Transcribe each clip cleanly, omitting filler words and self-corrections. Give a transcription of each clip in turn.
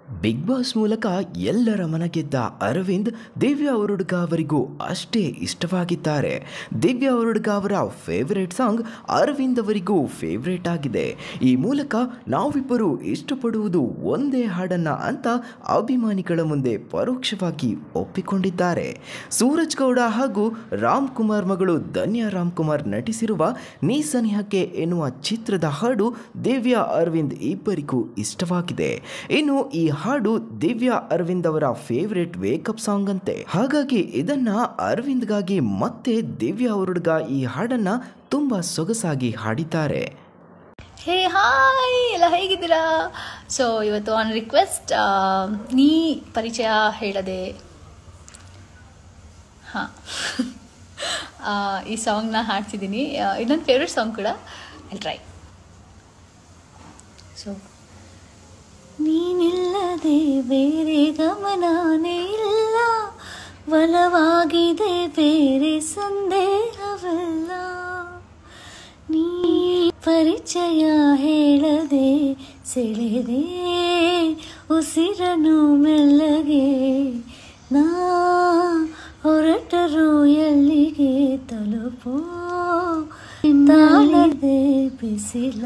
Big boss ಮೂಲಕ ಎಲ್ಲರ ಮನ ಗೆದ್ದ ಅರವಿಂದ್ ದಿವ್ಯಾ ಅವರುಡ್ಗ ಅವರಿಗೂ ಅಷ್ಟೇ ಇಷ್ಟವಾಗಿದ್ದಾರೆ. ದಿವ್ಯಾ ಅವರುಡ್ಗ ಅವರ ಫೇವರೇಟ್ ಸಾಂಗ್ ಅರವಿಂದ್ ಅವರಿಗೂ ಫೇವರೇಟ್ ಆಗಿದೆ. ಈ ಮೂಲಕ ನಾವಿಬ್ಬರು ಇಷ್ಟಪಡುವುದು ಒಂದೇ ಹಾಡನ್ನ ಅಂತ ಅಭಿಮಾನಿಗಳ ಮುಂದೆ ಪರೋಕ್ಷವಾಗಿ ಒಪ್ಪಿಕೊಂಡಿದ್ದಾರೆ. ಸೂರಜ್ ಗೌಡ ಹಾಗೂ ರಾಮ್ ಕುಮಾರ್ ಮಗಳು ಧನ್ಯಾ ರಾಮ್ ಕುಮಾರ್ ನಟಿಸಿರುವ ನೀ ಸನಿಹಕ್ಕೆ ಎನ್ನುವ ಚಿತ್ರದ ಹಾಡು ದಿವ್ಯಾ ಅರವಿಂದ್ ಇಬ್ಬರಿಗೂ ಇಷ್ಟವಾಗಿದೆ. ಇನ್ನು ಈ ಹಾಡು ದಿವ್ಯಾ ಅರವಿಂದ್ ಅವರ ಫೇವರೇಟ್ ವೇಕಪ್ ಸಾಂಗ್ ಅಂತೆ. ಹಾಗಾಗಿ ಇದನ್ನ ಅರವಿಂದ್ಗಾಗಿ ಮತ್ತೆ ದಿವ್ಯಾ ಅವರುಡ್ಗ ಈ ಹಾಡನ್ನ ತುಂಬಾ ಸೊಗಸಾಗಿ ಹಾಡಿದ್ದಾರೆ. ಹೇ ಹಾಯ್ ಎಲ್ಲ ಹೇಗಿದ್ದೀರಾ? ಸೊ ಇವತ್ತು ಆನ್ ರಿಕ್ವೆಸ್ಟ್ ನೀ ಪರಿಚಯ ಹೇಳದೆ ಹಾಂ ಈ ಸಾಂಗ್ನ ಹಾಡ್ತಿದ್ದೀನಿ. ಇದು ನನ್ನ ಫೇವ್ರೆಟ್ ಸಾಂಗ್ ಕೂಡ. I try. ಸೊ ನೀನಿಲ್ಲದೆ ಬೇರೆ ಗಮನಾನೇ ಇಲ್ಲ, ಬಲವಾಗಿದೆ ಬೇರೆ ಸಂದೇಹವಲ್ಲ. ನೀ ಪರಿಚಯ ಹೇಳದೆ ಸೆಳೆದೆ ಉಸಿರನು ಮೆಲ್ಲಗೆ, ನಾ ಹೊರಟರು ಎಲ್ಲಿಗೆ ತಲುಪೋ ತಾಳದೆ ಬಿಸಿಲ,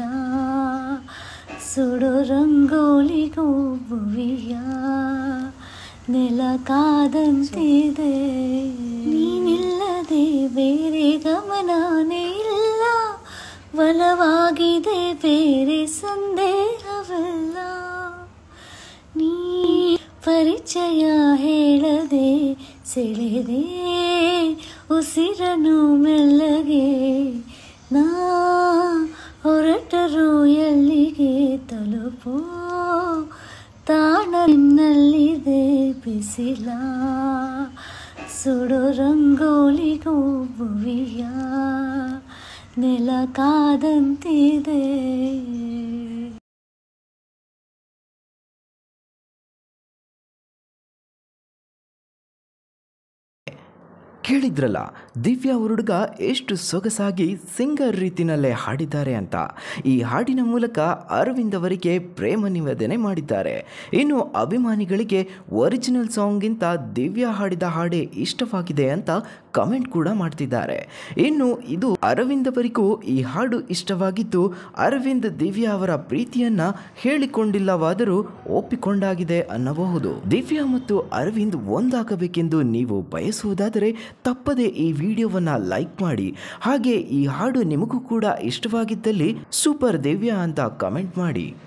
ಸುಡು ರಂಗೋಲಿಗೂ ಭುವಿಯ ನೆಲ ಕಾದಂತಿದೆ. ನೀನಿಲ್ಲದೆ ಬೇರೆ ಗಮನಾನೇ ಇಲ್ಲ, ಬಲವಾಗಿದೆ ಬೇರೆ ಸಂದೇಹವಲ್ಲ. ನೀ ಪರಿಚಯ ಹೇಳದೆ ಸೆಳೆದೆ ಉಸಿರನು ಮೆಲ್ಲಗೆ, ನಾ ಹೊರಟರು ಎಲ್ಲಿಗೆ ತಲುಪೋ ತಾಣನಲ್ಲಿದೆ ಬಿಸಿಲ, ಸುಡು ರಂಗೋಲಿಗೂ ಭುವಿಯ ನೆಲ ಕಾದಂತಿದೆ. ಕೇಳಿದ್ರಲ್ಲ ದಿವ್ಯಾ ಅವರುಡ್ಗ ಎಷ್ಟು ಸೊಗಸಾಗಿ ಸಿಂಗರ್ ರೀತಿನಲ್ಲೇ ಹಾಡಿದ್ದಾರೆ ಅಂತ. ಈ ಹಾಡಿನ ಮೂಲಕ ಅರವಿಂದ್ ಅವರಿಗೆ ಪ್ರೇಮ ನಿವೇದನೆ ಮಾಡಿದ್ದಾರೆ. ಇನ್ನು ಅಭಿಮಾನಿಗಳಿಗೆ ಒರಿಜಿನಲ್ ಸಾಂಗ್ಗಿಂತ ದಿವ್ಯಾ ಹಾಡಿದ ಹಾಡೇ ಇಷ್ಟವಾಗಿದೆ ಅಂತ ಕಮೆಂಟ್ ಕೂಡ ಮಾಡ್ತಿದ್ದಾರೆ. ಇನ್ನು ಇದು ಅರವಿಂದ್ ಅವರಿಗೂ ಈ ಹಾಡು ಇಷ್ಟವಾಗಿದ್ದು, ಅರವಿಂದ್ ದಿವ್ಯಾ ಅವರ ಪ್ರೀತಿಯನ್ನ ಹೇಳಿಕೊಂಡಿಲ್ಲವಾದರೂ ಒಪ್ಪಿಕೊಂಡಾಗಿದೆ ಅನ್ನಬಹುದು. ದಿವ್ಯಾ ಮತ್ತು ಅರವಿಂದ್ ಒಂದಾಗಬೇಕೆಂದು ನೀವು ಬಯಸುವುದಾದರೆ ತಪ್ಪದೆ ಈ ವಿಡಿಯೋವನ್ನ ಲೈಕ್ ಮಾಡಿ. ಹಾಗೆ ಈ ಹಾಡು ನಿಮಗೂ ಕೂಡ ಇಷ್ಟವಾಗಿದ್ದಲ್ಲಿ ಸೂಪರ್ ದಿವ್ಯಾ ಅಂತ ಕಮೆಂಟ್ ಮಾಡಿ.